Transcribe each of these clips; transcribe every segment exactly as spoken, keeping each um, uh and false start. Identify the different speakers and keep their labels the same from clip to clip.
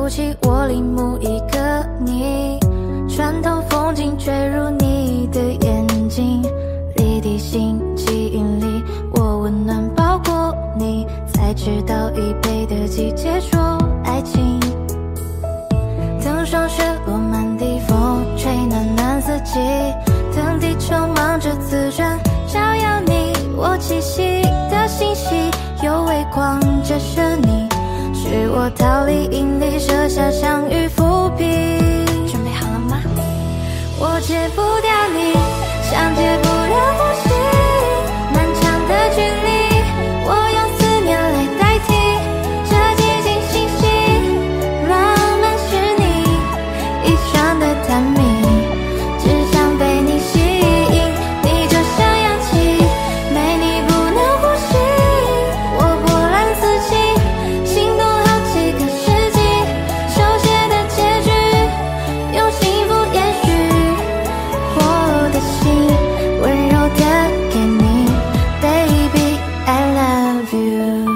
Speaker 1: 起我领悟一个你，穿透风景坠入你的眼睛，离地心吸引力，我温暖包裹你，才知道一杯的季节说爱情。等霜雪落满地，风吹暖暖四季，等地球忙着自转，照耀你我栖息的星系，有微光折射你，是我逃离引力，设下相遇伏笔。准备好了吗？我戒不掉你，像戒不了呼吸，漫长的距离，我用思念来代替，这寂静星系，浪漫是你一双的探秘，只想被你吸引，你就像氧气，没你不能呼吸，我波澜四起，心动好几个世纪，手写的结局，用幸福延续，我的心温柔的给你 Baby I love you。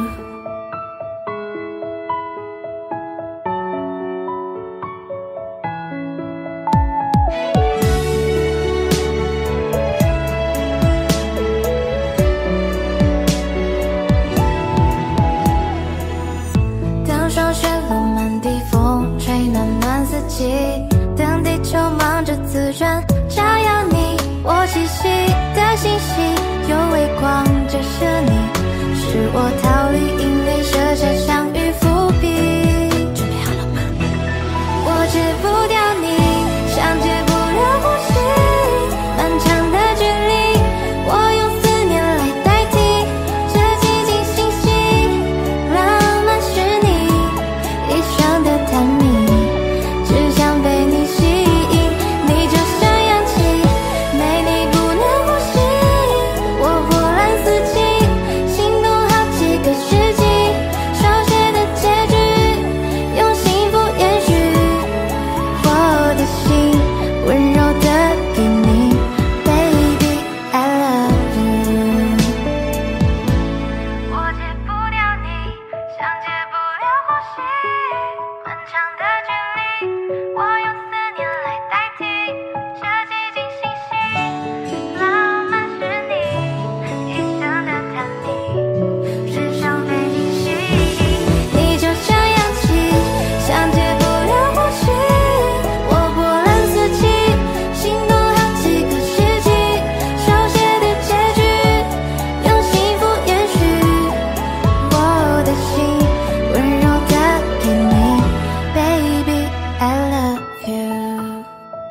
Speaker 1: 当霜雪落满地，风吹暖暖四季，等地球忙着自转，照耀你我栖息的星系，有微光折射你，是我逃离引力，设下相遇伏笔。准备好了吗？我戒不掉你，像戒不了呼吸，漫长的距离，我用思念来代替，这寂静星系，浪漫是你一双的探秘，只想被你吸引，你就像氧气，没你不能呼吸，我波澜四起，心动好几个世纪，手写的结局，用幸福延续，我的心温柔的给你 Baby I love you。 我戒不掉你，像戒不了呼吸，漫长的距离，我用思念来代替，这寂静星系，浪漫是你一生的探秘，只想被你吸引，你就像氧气，像戒不了呼吸，我波澜四起，心动好几个世纪，手写的结局，用幸福延续，我的心温柔的给你 Baby I love you。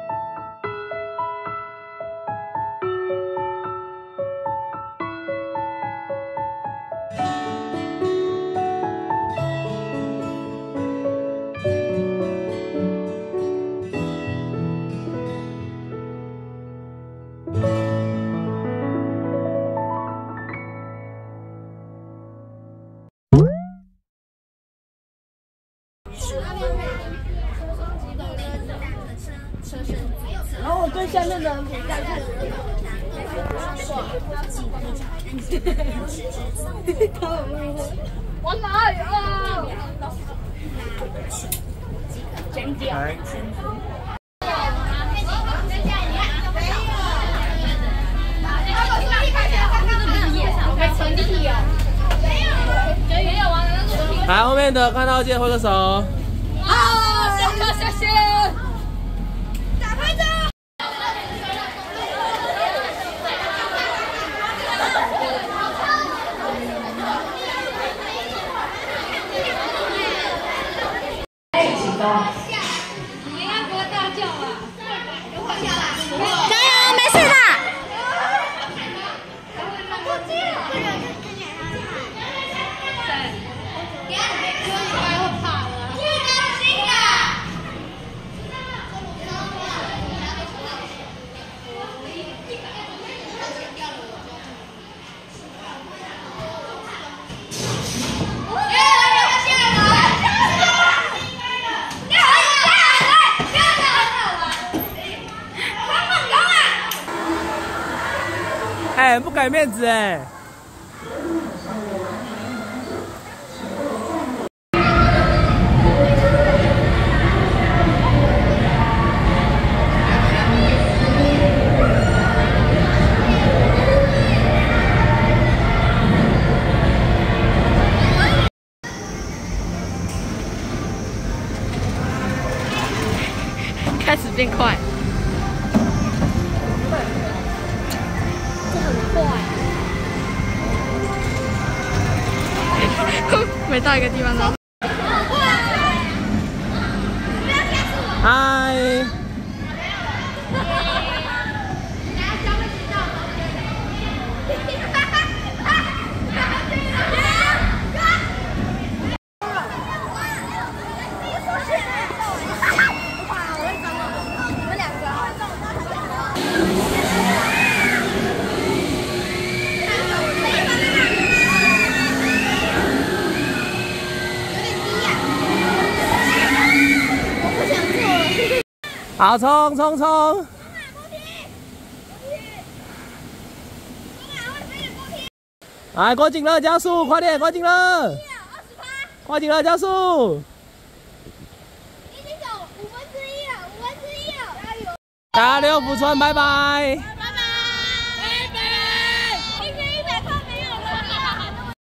Speaker 2: 然后我对下面的人评价是，我哪有？剪掉。
Speaker 3: 来，后面的看到记得挥个手。
Speaker 2: 好，谢谢谢谢。打拍照。
Speaker 4: 你应该不会大叫吧？
Speaker 1: 加油，没事的。
Speaker 3: 哎，不给面子哎！
Speaker 2: 开始变快。这很快。每到一个地方都。
Speaker 3: 嗨。好，冲冲冲！来，郭景乐加速，快点，郭景乐！郭景乐加速！已经有五分之一了，五分之一了，加油！加油，福川，拜拜！